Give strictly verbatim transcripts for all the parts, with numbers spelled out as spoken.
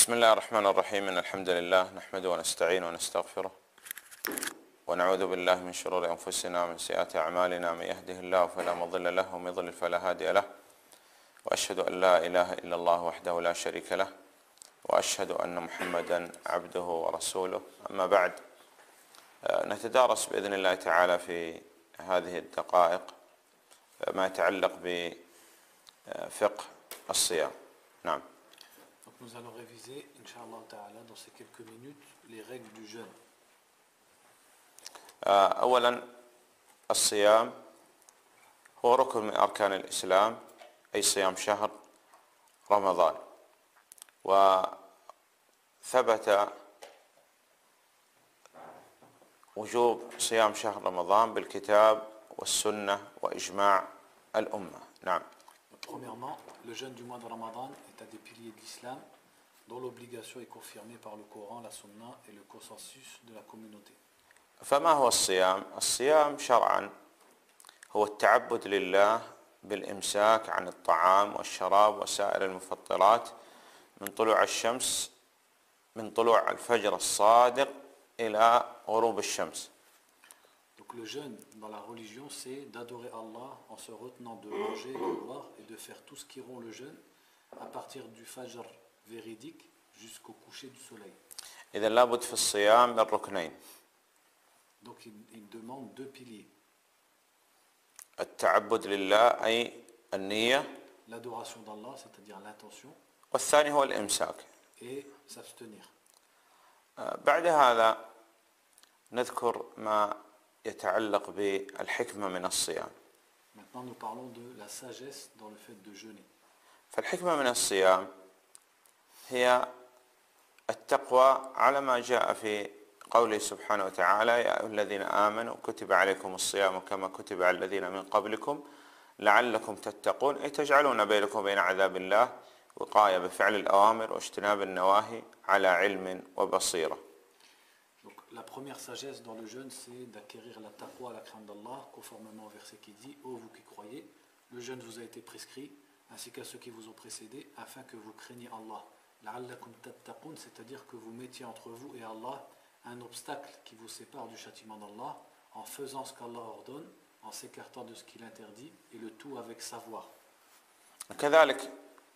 بسم الله الرحمن الرحيم إن الحمد لله نحمده ونستعينه ونستغفره ونعوذ بالله من شرور أنفسنا ومن سيئات أعمالنا من يهده الله فلا مضل له ومن يضلل فلا هادي له وأشهد أن لا إله إلا الله وحده لا شريك له وأشهد أن محمدا عبده ورسوله. أما بعد، نتدارس بإذن الله تعالى في هذه الدقائق ما يتعلق بفقه الصيام. نعم. Donc nous allons réviser, Inch'Allah Ta'ala, dans ces quelques minutes, les règles du jeûne. أولا الصيام هو ركن من أركان الإسلام، أي صيام شهر رمضان، وثبت وجوب صيام شهر رمضان بالكتاب والسنة وإجماع الأمة. نعم. Premièrement, le jeûne du mois de Ramadan est un des piliers de l'islam dont l'obligation est confirmée par le Coran, la Sunna et le consensus de la communauté. فما هو الصيام؟ الصيام شرعا هو التعبد لله بالإمساك عن الطعام والشراب وسائر المفطرات من طلوع الشمس من طلوع الفجر الصادق إلى غروب الشمس. Donc le jeûne dans la religion, c'est d'adorer Allah en se retenant de manger, de boire et de faire tout ce qui rompt le jeûne à partir du fajr véridique jusqu'au coucher du soleil. إذا لابد في الصيام من ركنين. Donc il, il demande deux piliers. التعبد لله أي النية. L'adoration d'Allah, c'est-à-dire l'intention. والثاني هو الإمساك. Et s'abstenir. بعد هذا نذكر ما يتعلق بالحكمة من الصيام. Maintenant nous parlons de la sagesse dans le fait de jeûner. فالحكمة من الصيام هي التقوى على ما جاء في قوله سبحانه وتعالى: يا أيها الذين آمنوا كتب عليكم الصيام كما كتب على الذين من قبلكم لعلكم تتقون، أي تجعلون بينكم وبين عذاب الله وقاية بفعل الأوامر واجتناب النواهي على علم وبصيرة. Donc la première sagesse dans le jeûne, c'est d'acquérir la taqwa, la crainte d'Allah, conformément au verset qui dit: ô vous qui croyez, le jeûne vous a été prescrit, ainsi qu'à ceux qui vous ont précédés, afin que vous craigniez Allah. La'allakum tattaqun, c'est-à-dire que vous mettiez entre vous et Allah un obstacle qui vous sépare du châtiment d'Allah, en faisant ce qu'Allah ordonne, en s'écartant de ce qu'il interdit, et le tout avec savoir. كذلك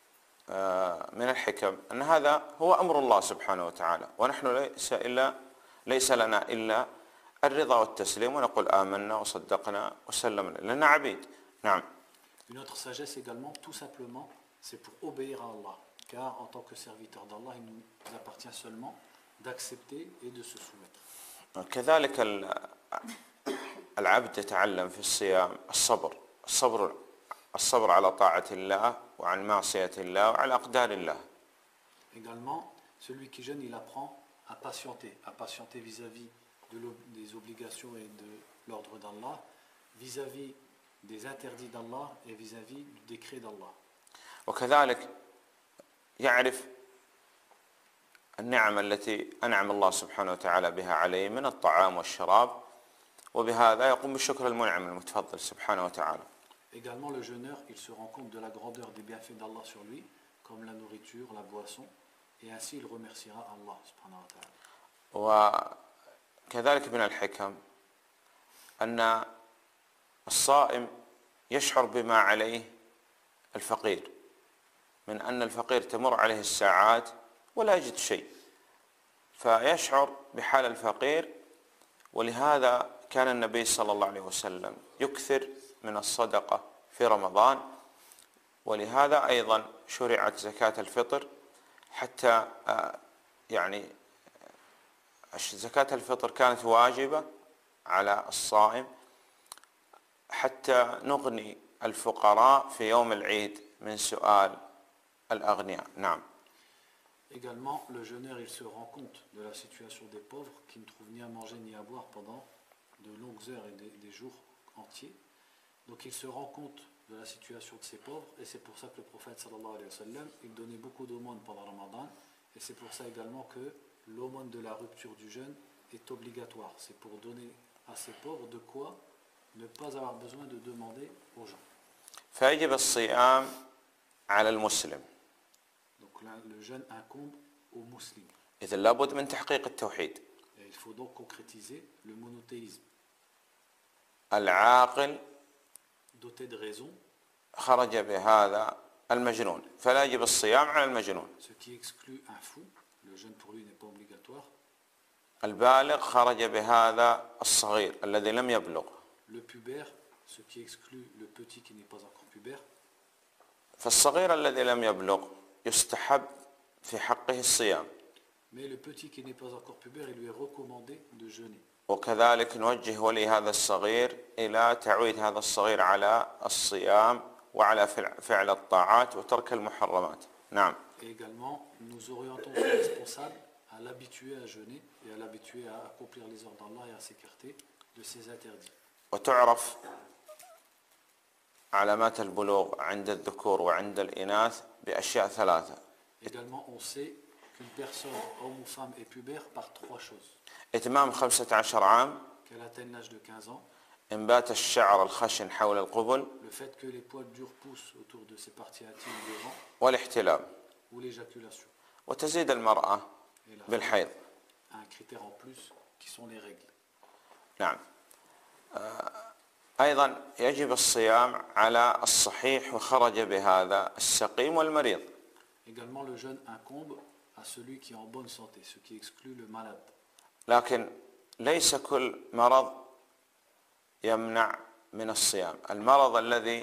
من الحكم أن هذا هو أمر الله سبحانه وتعالى، ونحن ليس إلا ليس لنا إلا الرضا والتسليم ونقول آمنا وصدقنا وسلمنا لنا عبيد. نعم. Une autre sagesse également, tout simplement, c'est pour obéir à Allah, car en tant que serviteur d'Allah, il nous appartient seulement d'accepter et de se soumettre. كذلك العبد يتعلم في الصيام الصبر الصبر الصبر على طاعة الله وعن معصية الله وعلى أقدار الله. Également, celui qui jeûne, il apprend à patienter, à patienter vis-à-vis de des obligations et de l'ordre d'Allah, vis-à-vis des interdits d'Allah et vis-à-vis du décret d'Allah. وكذلك يعرف النعم التي أنعم الله سبحانه وتعالى بها عليه من الطعام والشراب، وبهذا يقوم بشكر المنعم المتفضل سبحانه وتعالى. Également, le jeûneur, il se rend compte de la grandeur des bienfaits d'Allah sur lui, comme la nourriture, la boisson, et ainsi il remerciera Allah subhanahu wa ta'ala. وكذلك من الحكم أن الصائم يشعر بما عليه الفقير، من أن الفقير تمر عليه الساعات ولا يجد شيء، فيشعر بحال الفقير، ولهذا كان النبي صلى الله عليه وسلم يكثر من الصدقة في رمضان، ولهذا أيضا شرعت زكاة الفطر، حتى يعني زكاة الفطر كانت واجبة على الصائم حتى نغني الفقراء في يوم العيد من سؤال الأغنياء. نعم. Également, le jeûneur, il se rend compte de la situation des pauvres qui ne trouvent ni à manger ni à boire pendant de longues heures et des, des jours entiers. Donc il se rend compte de la situation de ces pauvres, et c'est pour ça que le prophète sallallahu alayhi wa sallam, il donnait beaucoup d'aumônes pendant Ramadan, et c'est pour ça également que l'aumône de la rupture du jeûne est obligatoire. C'est pour donner à ces pauvres de quoi ne pas avoir besoin de demander aux gens. فيجب الصيام على المسلم. Donc là, le jeûne incombe aux musulmans. إذن لابد من تحقيق التوحيد. Et il faut donc concrétiser le monothéisme. العاقل Doté de raison, خرج بهذا المجنون، فلا يجب الصيام على المجنون. ce qui exclut un fou, le jeûne pour lui n'est pas obligatoire. البالغ خرج بهذا الصغير الذي لم يبلغ. Le pubère, ce qui exclut le petit qui n'est pas encore pubère. فالصغير الذي لم يبلغ يستحب في حقه الصيام. Mais le petit qui n'est pas encore pubère, il lui est recommandé de jeûner. وكذلك نوجه ولي هذا الصغير إلى تعويد هذا الصغير على الصيام وعلى فعل الطاعات وترك المحرمات. نعم. Et également, nous orientons le responsable à l'habituer à jeûner et à l'habituer à accomplir les ordres d'Allah et à s'écarter de ses interdits. وتعرف علامات البلوغ عند الذكور وعند الإناث بأشياء ثلاثة. Également, on sait qu'une personne, homme ou femme, est pubère par trois choses. إتمام خمسة عشر عام. Qu'elle atteigne l'âge de quinze ans. إنبات الشعر الخشن حول القبل. Le fait que les poils durs poussent autour de ses parties intimes devant. والاحتلام. Ou l'éjaculation. وتزيد المرأة بالحيض. Un critère en plus qui sont les règles. نعم. أيضا يجب الصيام على الصحيح وخرج بهذا السقيم والمريض. Également, le jeûne incombe à celui qui est en bonne santé, ce qui exclut le malade. لكن ليس كل مرض يمنع من الصيام. المرض الذي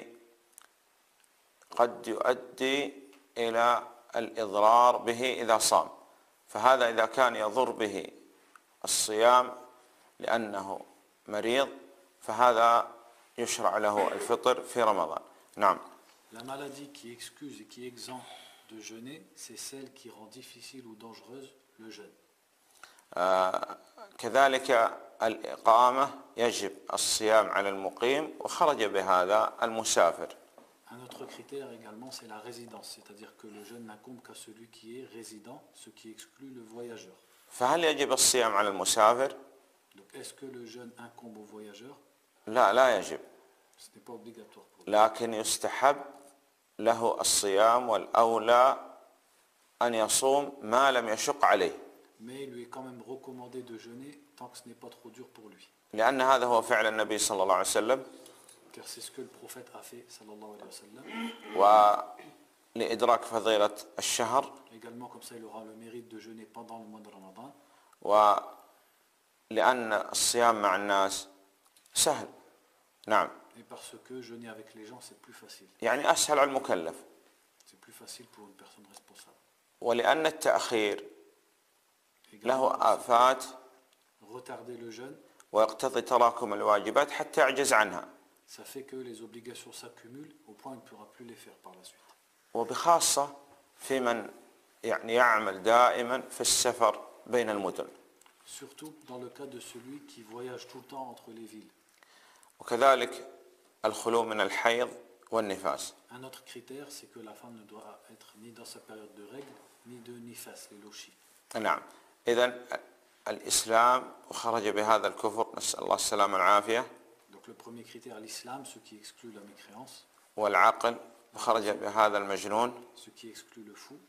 قد يؤدي إلى الإضرار به إذا صام، فهذا إذا كان يضر به الصيام لأنه مريض فهذا يشرع له الفطر في رمضان. نعم. La maladie qui excuse et qui exempte de jeûner, c'est celle qui rend difficile ou dangereuse le jeûne. آه كذلك الإقامة يجب الصيام على المقيم وخرج بهذا المسافر. Un autre critère également, c'est la résidence, c'est-à-dire que le jeûne n'incombe qu'à celui qui est résident, ce qui exclut le voyageur. فهل يجب الصيام على المسافر؟ Donc, est-ce que le jeûne incombe au voyageur? لا لا يجب. Ce n'est pas obligatoire pour lui. لكن يستحب له الصيام والأولى أن يصوم ما لم يشق عليه. Mais il lui est quand même recommandé de jeûner tant que ce n'est pas trop dur pour lui. لأن هذا هو فعل النبي صلى الله عليه وسلم. Car c'est ce que le prophète a fait, sallallahu alayhi wa sallam. ولإدراك فضيلة الشهر. Également, comme ça, il aura le mérite de jeûner pendant le mois de Ramadan. ولأن الصيام مع الناس سهل. نعم. Et parce que jeûner avec les gens, c'est plus facile. يعني أسهل على المكلف. C'est plus facile pour une personne responsable. ولأن التأخير Également, له آفات retarder le jeûne, ويقتضي تراكم الواجبات حتى يعجز عنها. ça fait que les obligations s'accumulent au point où il ne pourra plus les faire par la suite. وبخاصة في من يعني يعمل دائما في السفر بين المدن. Surtout dans le cas de celui qui voyage tout le temps entre les villes. وكذلك الخلو من الحيض والنفاس. Un autre critère, c'est que la femme ne doit être ni dans sa période de règles, ni de nifas, les lochis. نعم. إذن الإسلام وخرج بهذا الكفر، نسأل الله السلامة والعافية. Donc le premier critère, l'islam, ce qui exclut la mécréance. والعقل وخرج بهذا المجنون. Ce qui exclut le fou.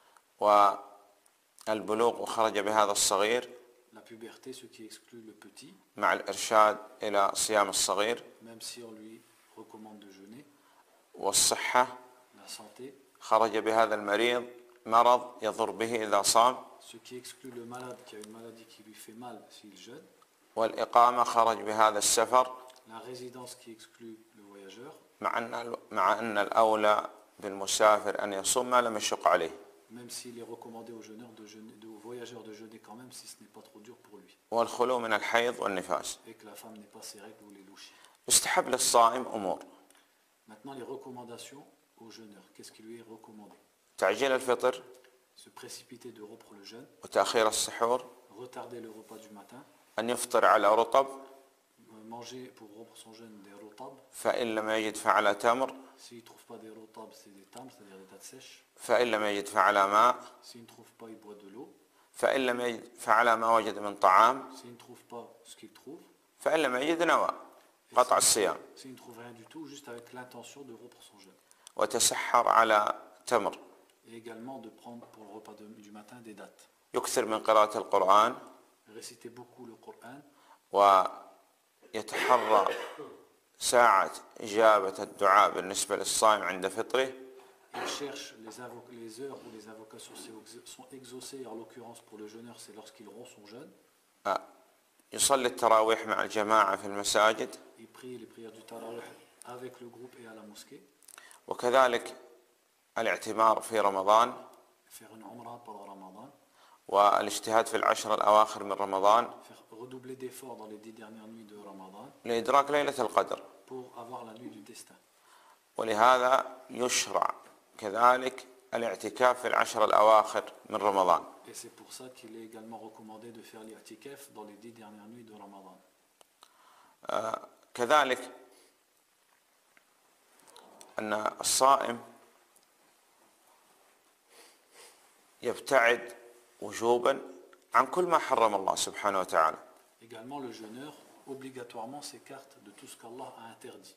والبلوغ وخرج بهذا الصغير. La puberté, ce qui exclut le petit. مع الإرشاد إلى صيام الصغير. Même si on lui recommande de jeûner. والصحة. La santé. خرج بهذا المريض مرض يضر به إذا صام. Ce qui exclut le malade qui a une maladie qui lui fait mal s'il jeûne. والإقامة خرج بهذا السفر. La résidence qui exclut le voyageur. مع أن مع أن الأولى بالمسافر أن يصوم ما لم يشق عليه. Même s'il est recommandé aux jeûneurs de jeûner, aux voyageurs de jeûner quand même si ce n'est pas trop dur pour lui. والخلو من الحيض والنفاس. Et que la femme n'ait pas ses règles ou les louchis. يستحب للصائم أمور. Maintenant les recommandations aux jeûneurs. Qu'est-ce qui lui est recommandé? تعجيل الفطر. Se précipiter de rompre le jeûne. وتأخير السحور. Retarder le repas du matin. أن يفطر على رطب. Manger pour rompre son jeûne des rotabs. فإن لم يجد فعلى تمر. S'il ne trouve pas des rotabs, c'est des tams, c'est-à-dire des dattes sèches. فإن لم يجد فعلى ماء. S'il ne trouve pas, il boit de l'eau. فإن لم يجد فعلى ما وجد من طعام. S'il ne trouve pas ce qu'il trouve. فإن لم يجد نوى قطع الصيام. S'il ne trouve rien du tout, juste avec l'intention de rompre son jeûne. وتسحر على تمر. Et également de prendre pour le repas de- du matin des dates. يكثر من قراءة القرآن Réciter beaucoup le Coran ويتحرى ساعة إجابة الدعاء بالنسبة للصائم عند فطره. Il cherche les, avo- les heures où les invocations sont exaucées, en l'occurrence pour le jeûneur, c'est lorsqu'il rompt son jeûne. يصلي التراويح مع الجماعة في المساجد. Il prie les prières du tarawih avec le groupe et à la mosquée. وكذلك الاعتمار في رمضان Faire une umrah pendant Ramadan. والاجتهاد في العشر الأواخر من رمضان Faire redoubler d'efforts dans les dix dernières nuits de Ramadan لإدراك ليلة القدر. pour avoir la nuit du destin. ولهذا يشرع كذلك الاعتكاف في العشر الأواخر من رمضان. Et c'est pour ça qu'il est également recommandé de faire l'i'tikaf dans les dix dernières nuits de Ramadan. آه كذلك أن الصائم يبتعد وجوبا عن كل ما حرم الله سبحانه وتعالى. Également, le jeûneur obligatoirement s'écarte de tout ce qu'Allah a interdit.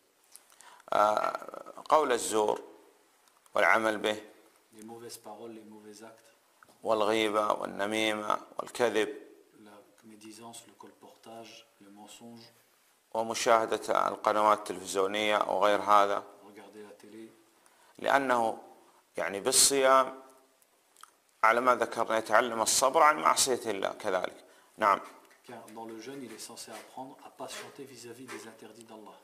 آه قول الزور والعمل به Les mauvaises paroles, les mauvais actes, والغيبة والنميمة والكذب la médisance, le colportage, le mensonge, ومشاهدة القنوات التلفزيونية وغير هذا، regarder la télé. لأنه يعني بالصيام على ما ذكرنا يتعلم الصبر عن معصية الله كذلك. نعم. Car dans le jeûne, il est censé apprendre à patienter vis-à-vis des interdits d'Allah.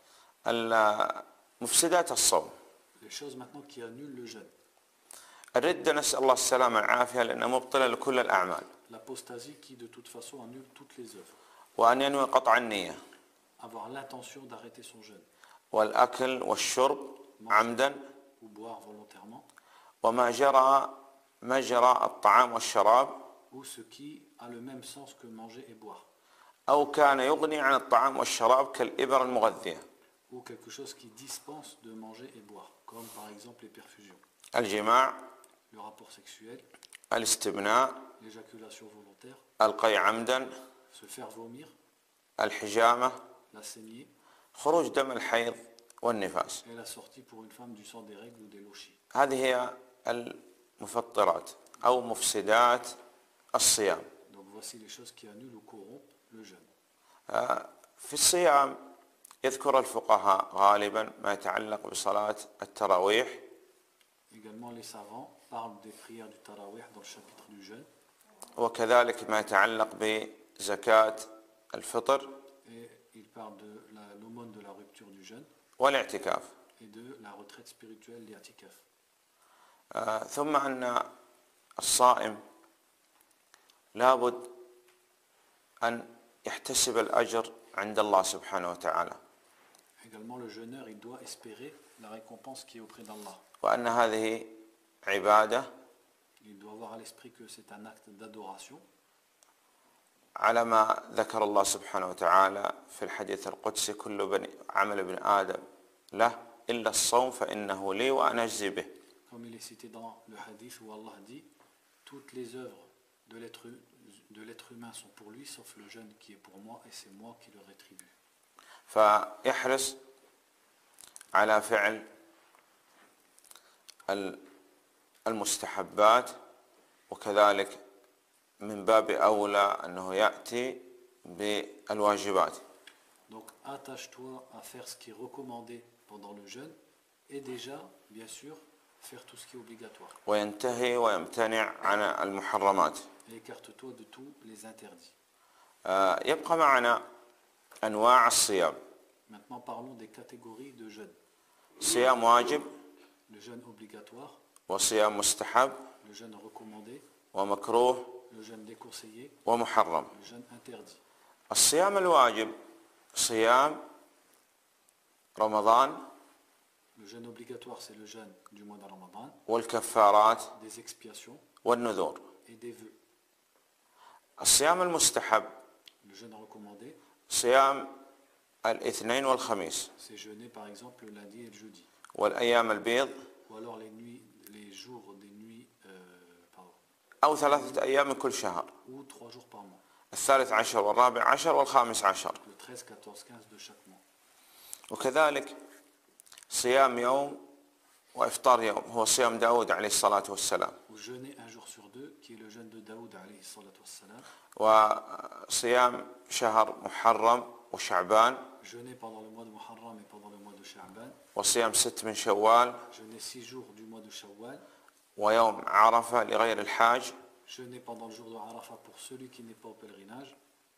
مفسدات الصوم. Les choses maintenant qui annulent le jeûne. الردة نسأل الله السلامة والعافية لأنها مبطلة لكل الأعمال. L'apostasie qui de toute façon annule toutes les œuvres. وأن ينوي قطع النية. Avoir l'intention d'arrêter son jeûne. والأكل والشرب عمدا. Ou boire volontairement. وما جرى مجرى الطعام والشراب. Ou ce qui a le même sens que manger et boire. أو كان يغني عن الطعام والشراب كالإبر المغذية. Ou quelque chose qui dispense de manger et boire, comme par exemple les perfusions. الجماع. Le rapport sexuel. الاستبناء. L'éjaculation volontaire. القي عمدا. Se faire vomir. الحجامة. La saignée. خروج دم الحيض والنفاس. Et la sortie pour une femme du sang des règles ou des lochis. هذه هي المفطرات أو مفسدات الصيام. Donc voici les choses qui annulent ou corrompent le jeûne. في الصيام يذكر الفقهاء غالبا ما يتعلق بصلاة التراويح. Également les savants parlent des prières du tarawih dans le chapitre du jeûne. وكذلك ما يتعلق بزكاة الفطر. Et ils parlent de la- l'aumône de la rupture du jeûne. والاعتكاف. Et de la retraite spirituelle, l'i'tikaf. آه ثم أن الصائم لابد أن يحتسب الأجر عند الله سبحانه وتعالى. Également le jeûneur, il doit espérer la récompense qui est auprès d'Allah. وأن هذه عبادة. Il doit avoir à l'esprit que c'est un acte d'adoration. على ما ذكر الله سبحانه وتعالى في الحديث القدسي كل بني عمل ابن آدم له إلا الصوم فإنه لي وأنا أجزي به. Comme il est cité dans le hadith où Allah dit toutes les œuvres de l'être de l'être humain sont pour lui sauf le jeûne qui est pour moi et c'est moi qui le rétribue. فيحرص على فعل المستحبات وكذلك من باب أولى أنه يأتي بالواجبات. Donc attache-toi à faire ce qui est recommandé pendant le jeûne et déjà bien sûr faire tout ce qui est obligatoire. وينتهي ويمتنع عن المحرمات. Et écarte-toi de tous les interdits. يبقى معنا أنواع الصيام. Maintenant parlons des catégories de jeûne. صيام واجب. Le jeûne obligatoire. وصيام مستحب. Le jeûne recommandé. ومكروه. Le jeûne déconseillé. ومحرم. Le jeûne interdit. الصيام الواجب صيام رمضان. Le jeûne obligatoire, c'est le jeûne du mois de Ramadan. والكفارات. Des expiations. والنذور. Et des vœux. الصيام المستحب. Le jeûne recommandé. صيام الاثنين والخميس. C'est jeûner par exemple le lundi et le jeudi. والأيام البيض. Ou alors les nuits, les jours des nuits, euh, pardon. أو ثلاثة أيام من كل شهر. Ou trois jours par mois. الثالث عشر والرابع عشر والخامس عشر. Le treize, quatorze, quinze de chaque mois. وكذلك صيام يوم وإفطار يوم هو صيام داود عليه الصلاة والسلام. ou jeûner un jour sur deux, qui est le jeûne de Daoud alayhi salatu wassalam, وصيام شهر محرم وشعبان، jeûner pendant le mois de Muharram et pendant le mois de Sha'ban, وصيام ست من شوال، jeûner six jours du mois de Shawwal, ويوم عرفة لغير الحاج، jeûner pendant le jour de Arafat pour celui qui n'est pas au pèlerinage,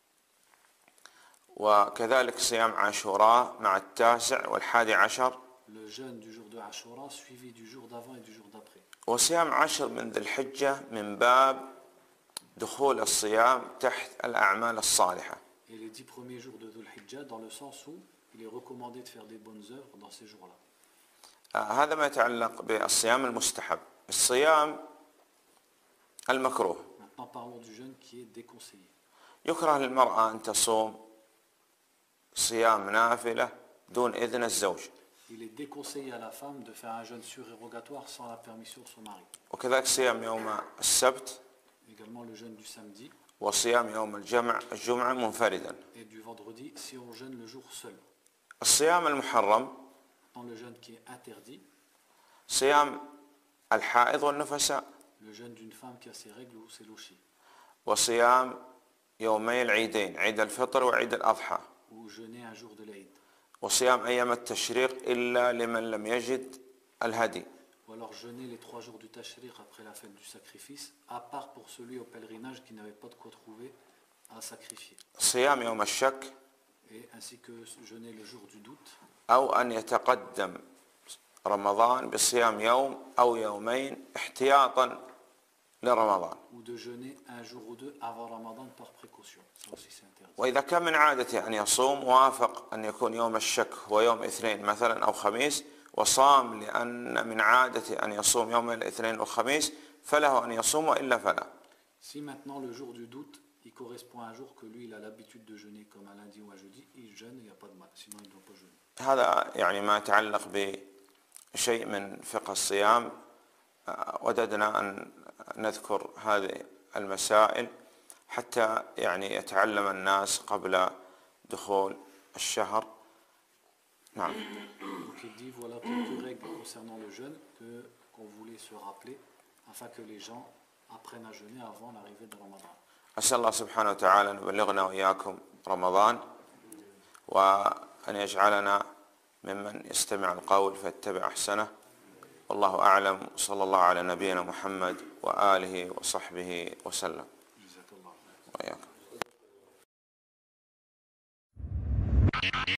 وكذلك صيام عاشوراء مع التاسع والحادي عشر، le jeûne du jour de Ashura suivi du jour d'avant et du jour d'après. وصيام عشر من ذي الحجة من باب دخول الصيام تحت الأعمال الصالحة. Et les dix premiers jours de Dhul Hijjah, dans le sens où il est recommandé de faire des bonnes œuvres dans ces jours-là. هذا ما يتعلق بالصيام المستحب. الصيام المكروه، Maintenant parlons du jeûne qui est déconseillé. يكره للمرأة أن تصوم صيام نافلة دون إذن الزوج، Il est déconseillé à la femme de faire un jeûne surérogatoire sans la permission de son mari. وكذلك صيام يوم السبت، Également le jeûne du samedi وصيام يوم الجمع الجمعة منفردا. et du vendredi si on jeûne le jour seul. الصيام المحرم Dans le jeûne qui est interdit, صيام الحائض والنفساء، le jeûne d'une femme qui a ses règles ou ses lochis, وصيام يومي العيدين عيد الفطر وعيد الأضحى، ou jeûner un jour de l'Aïd, وصيام أيام التشريق إلا لمن لم يجد الهدي. ou alors jeûner les trois jours du Tashriq après la fête du sacrifice, à part pour celui au pèlerinage qui n'avait pas de quoi trouver à sacrifier, صيام يوم الشك، et ainsi que jeûner le jour du doute, أو أن يتقدم رمضان بصيام يوم أو يومين احتياطا لرمضان. ou de jeûner un jour ou deux avant Ramadan par précaution. Ça aussi c'est interdit. وإذا كان من عادته أن يصوم وافق أن يكون يوم الشك هو يوم اثنين مثلا أو خميس، وصام لأن من عادته أن يصوم يوم الاثنين والخميس، فله أن يصوم وإلا فلا. Si maintenant le jour du doute, il correspond à un jour que lui il a l'habitude de jeûner comme un lundi ou un jeudi, il jeûne, il n'y a pas de mal, sinon il ne doit pas jeûner. هذا يعني ما يتعلق بشيء من فقه الصيام. وددنا أن نذكر هذه المسائل حتى يعني يتعلم الناس قبل دخول الشهر. نعم. Donc il dit voilà quelques règles concernant le jeûne que qu'on voulait se rappeler afin que les gens apprennent à jeûner avant l'arrivée de Ramadan. أسأل الله سبحانه وتعالى أن يبلغنا وإياكم رمضان، وأن يجعلنا ممن يستمع القول فيتبع أحسنه. والله أعلم، صلى الله على نبينا محمد وآله وصحبه وسلم. وإياكم.